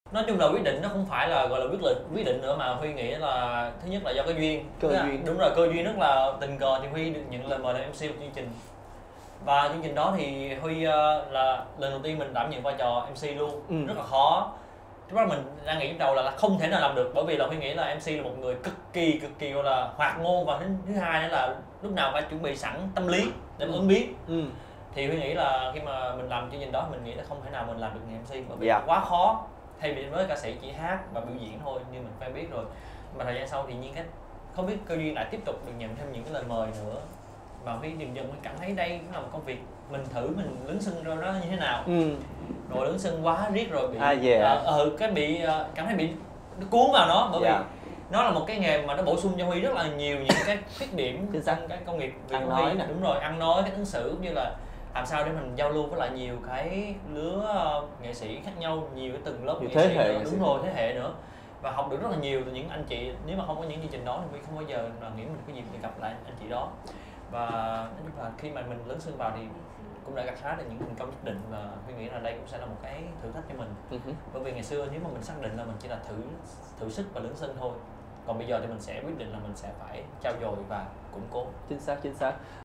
Nói chung là quyết định nó không phải là gọi là quyết định nữa, mà Huy nghĩ là thứ nhất là do cái duyên. Cơ duyên. Đúng rồi, cơ duyên rất là tình cờ thì Huy được nhận lời mời làm MC một chương trình. Và chương trình đó thì Huy là lần đầu tiên mình đảm nhận vai trò MC luôn. Rất là khó. Lúc đó mình đang nghĩ trong đầu là không thể nào làm được, bởi vì là Huy nghĩ là MC là một người cực kỳ gọi là hoạt ngôn, và thứ hai nữa là lúc nào phải chuẩn bị sẵn tâm lý để mà ứng biến. Thì Huy nghĩ là khi mà mình làm chương trình đó mình nghĩ là không thể nào mình làm được nghề MC, bởi vì quá khó. Thay vì với ca sĩ chỉ hát và biểu diễn thôi như mình quen biết rồi, mà thời gian sau thì nhiên không biết cơ duyên lại tiếp tục được nhận thêm những cái lời mời nữa, và Huy dần dần mình cảm thấy đây cũng là một công việc mình thử mình lấn sân rồi đó như thế nào. Rồi lấn sân quá riết rồi bị cảm thấy bị nó cuốn vào nó, bởi vì nó là một cái nghề mà nó bổ sung cho Huy rất là nhiều những cái khuyết điểm trong cái công việc ăn nói nè. Đúng rồi, ăn nói, cái ứng xử cũng như là làm sao để mình giao lưu với lại nhiều cái lứa nghệ sĩ khác nhau, nhiều cái từng lớp nhiều nghệ thế sĩ hệ nữa. Đúng rồi, thế hệ nữa, và học được rất là nhiều từ những anh chị. Nếu mà không có những chương trình đó thì Huy không bao giờ là nghĩ mình có dịp để gặp lại anh chị đó. Và nói chung là khi mà mình lớn sân vào thì cũng đã gặt hái được những thành công nhất định, và Huy nghĩ là đây cũng sẽ là một cái thử thách cho mình. Bởi vì ngày xưa nếu mà mình xác định là mình chỉ là thử sức và lớn sân thôi, còn bây giờ thì mình sẽ quyết định là mình sẽ phải trau dồi và củng cố. Chính xác